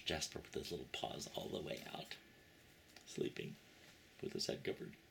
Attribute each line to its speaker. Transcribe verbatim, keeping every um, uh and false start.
Speaker 1: Jasper with his little paws all the way out, sleeping with his head covered.